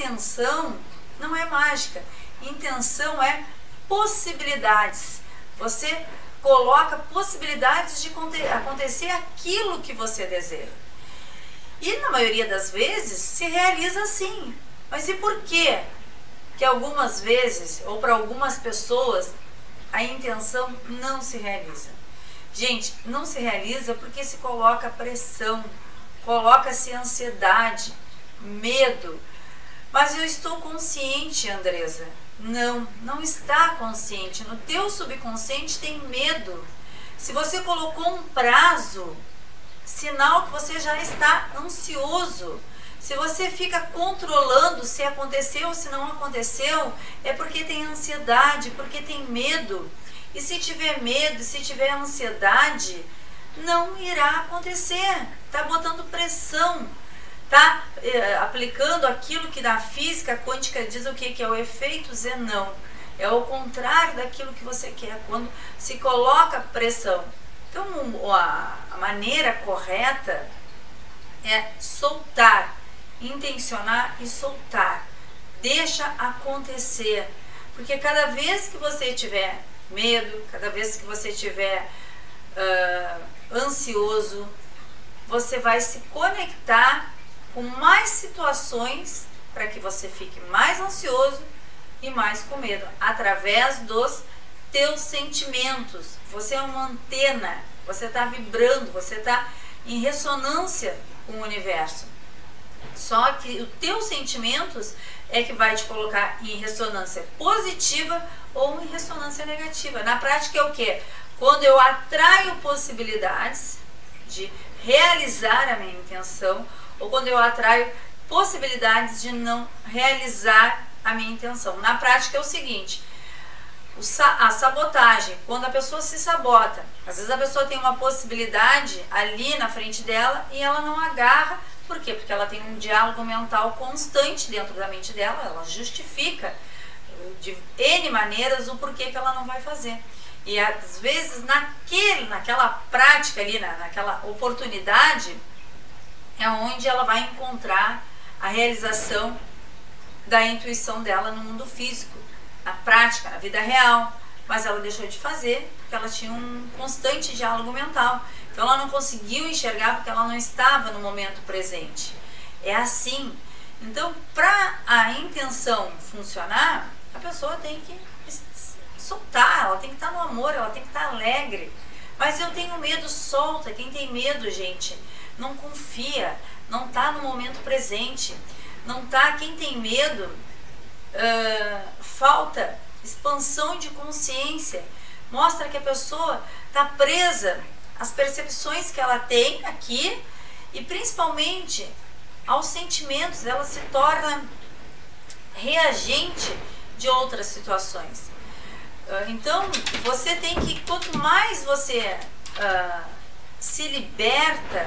intenção não é mágica. Intenção é possibilidades. Você coloca possibilidades de acontecer aquilo que você deseja. E na maioria das vezes se realiza sim. Mas e por quê que algumas vezes, ou para algumas pessoas, a intenção não se realiza? Gente, não se realiza porque se coloca pressão, coloca-se ansiedade, medo. Mas eu estou consciente, Andresa. Não está consciente. No teu subconsciente tem medo. Se você colocou um prazo, sinal que você já está ansioso. Se você fica controlando se aconteceu ou se não aconteceu, é porque tem ansiedade, porque tem medo. E se tiver medo, se tiver ansiedade, não irá acontecer. Está botando pressão. Está aplicando aquilo que na física quântica diz o que é o efeito Zenão. É o contrário daquilo que você quer, quando se coloca pressão. Então, a maneira correta é soltar, intencionar e soltar. Deixa acontecer. Porque cada vez que você tiver medo, cada vez que você tiver ansioso, você vai se conectar com mais situações para que você fique mais ansioso e mais com medo, através dos teus sentimentos. Você é uma antena, você está vibrando, você está em ressonância com o universo. Só que os teus sentimentos é que vai te colocar em ressonância positiva ou em ressonância negativa. Na prática é o quê? Quando eu atraio possibilidades de realizar a minha intenção, ou quando eu atraio possibilidades de não realizar a minha intenção. Na prática é o seguinte, a sabotagem, quando a pessoa se sabota, às vezes a pessoa tem uma possibilidade ali na frente dela e ela não agarra. Por quê? Porque ela tem um diálogo mental constante dentro da mente dela, ela justifica de N maneiras o porquê que ela não vai fazer. E às vezes naquela prática ali, naquela oportunidade, é onde ela vai encontrar a realização da intuição dela no mundo físico, na prática, na vida real. Mas ela deixou de fazer porque ela tinha um constante diálogo mental. Então ela não conseguiu enxergar porque ela não estava no momento presente. É assim. Então, para a intenção funcionar, a pessoa tem que soltar, ela tem que estar no amor, ela tem que estar alegre. Mas eu tenho medo, solta. Quem tem medo, gente, não confia, não está no momento presente, não está. Quem tem medo, falta expansão de consciência, mostra que a pessoa está presa às percepções que ela tem aqui e principalmente aos sentimentos. Ela se torna reagente de outras situações. Então você tem que, quanto mais você se liberta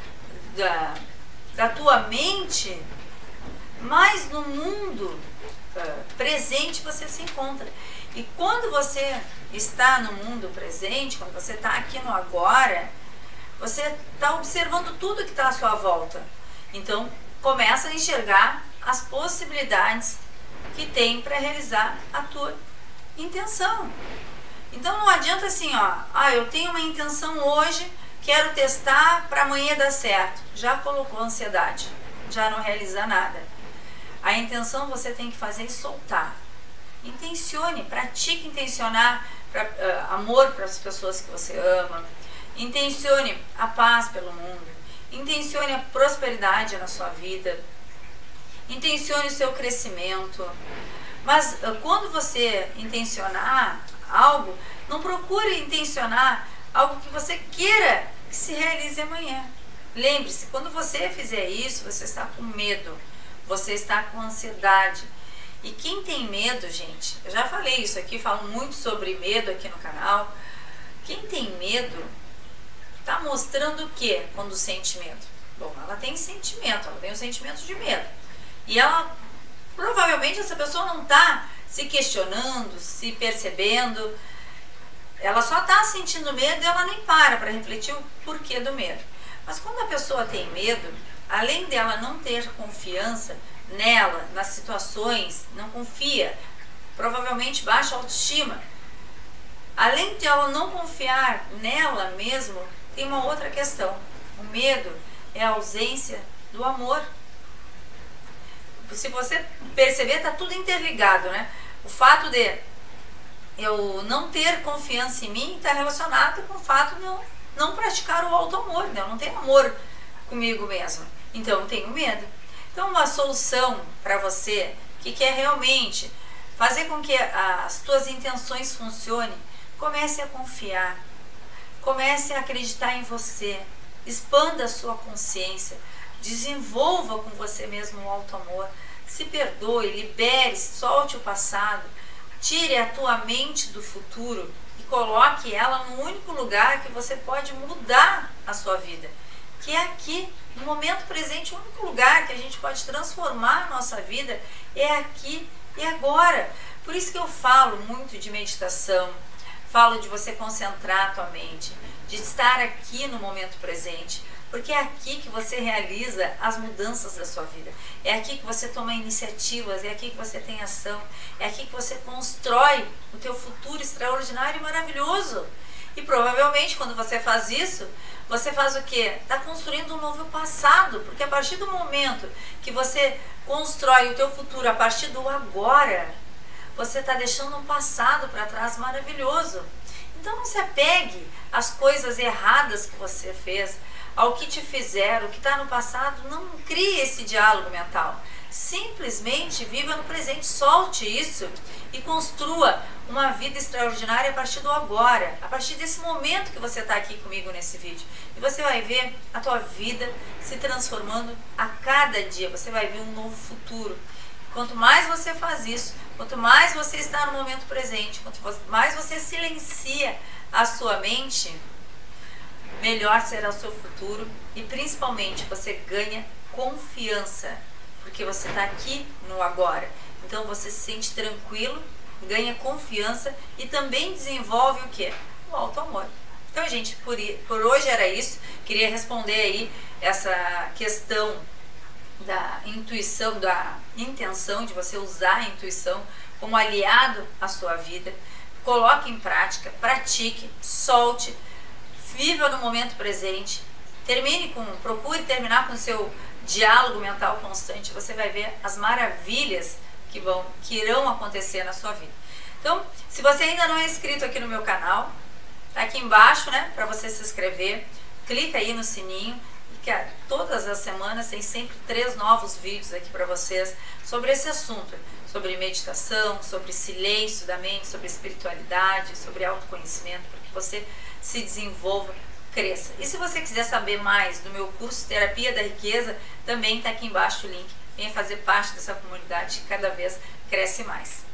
da tua mente, mais no mundo presente você se encontra. E quando você está no mundo presente, quando você está aqui no agora, você está observando tudo que está à sua volta. Então começa a enxergar as possibilidades que tem para realizar a tua intenção. Então não adianta assim, eu tenho uma intenção hoje, quero testar para amanhã dar certo. Já colocou ansiedade, já não realiza nada. A intenção você tem que fazer e soltar. Intencione, pratique intencionar amor para as pessoas que você ama. Intencione a paz pelo mundo. Intencione a prosperidade na sua vida. Intencione o seu crescimento. Mas quando você intencionar algo, não procure intencionar algo que você queira que se realize amanhã. Lembre-se, quando você fizer isso, você está com medo, você está com ansiedade. E quem tem medo, gente, eu já falei isso aqui, falo muito sobre medo aqui no canal. Quem tem medo está mostrando o que quando sente medo? Bom, ela tem sentimento, ela tem o sentimento de medo. E ela, provavelmente essa pessoa não está se questionando, se percebendo. Ela só está sentindo medo e ela nem para refletir o porquê do medo. Mas quando a pessoa tem medo, além dela não ter confiança, nela, nas situações, não confia, provavelmente baixa autoestima. Além de ela não confiar nela mesmo, tem uma outra questão. O medo é a ausência do amor. Se você perceber, está tudo interligado, né? O fato de eu não ter confiança em mim está relacionado com o fato de eu não praticar o auto-amor, né? Eu não tenho amor comigo mesmo, então eu tenho medo. Então uma solução para você que quer realmente fazer com que as tuas intenções funcionem, comece a confiar, comece a acreditar em você, expanda a sua consciência, desenvolva com você mesmo o auto-amor, se perdoe, libere, solte o passado, tire a tua mente do futuro e coloque ela no único lugar que você pode mudar a sua vida, que é aqui, no momento presente. O único lugar que a gente pode transformar a nossa vida é aqui e agora. Por isso que eu falo muito de meditação, falo de você concentrar a tua mente, de estar aqui no momento presente, porque é aqui que você realiza as mudanças da sua vida, é aqui que você toma iniciativas, é aqui que você tem ação, é aqui que você constrói o teu futuro extraordinário e maravilhoso. E provavelmente quando você faz isso, você faz o quê? Está construindo um novo passado, porque a partir do momento que você constrói o teu futuro a partir do agora, você está deixando um passado para trás maravilhoso. Então não se apegue às coisas erradas que você fez, ao que te fizeram, o que está no passado. Não crie esse diálogo mental. Simplesmente viva no presente, solte isso e construa uma vida extraordinária a partir do agora, a partir desse momento que você está aqui comigo nesse vídeo. E você vai ver a tua vida se transformando a cada dia, você vai ver um novo futuro. Quanto mais você faz isso, quanto mais você está no momento presente, quanto mais você silencia a sua mente, melhor será o seu futuro e principalmente você ganha confiança, porque você está aqui no agora. Então você se sente tranquilo, ganha confiança e também desenvolve o quê? O auto-amor. Então, gente, por hoje era isso. Queria responder aí essa questão da intuição, da intenção de você usar a intuição como aliado à sua vida. Coloque em prática, pratique, solte, viva no momento presente, procure terminar com o seu diálogo mental constante. Você vai ver as maravilhas que irão acontecer na sua vida. Então, se você ainda não é inscrito aqui no meu canal, tá aqui embaixo, né, para você se inscrever. Clica aí no sininho, que todas as semanas tem sempre 3 novos vídeos aqui para vocês sobre esse assunto, sobre meditação, sobre silêncio da mente, sobre espiritualidade, sobre autoconhecimento, para que você se desenvolva, cresça. E se você quiser saber mais do meu curso Terapia da Riqueza, também está aqui embaixo o link. Venha fazer parte dessa comunidade que cada vez cresce mais.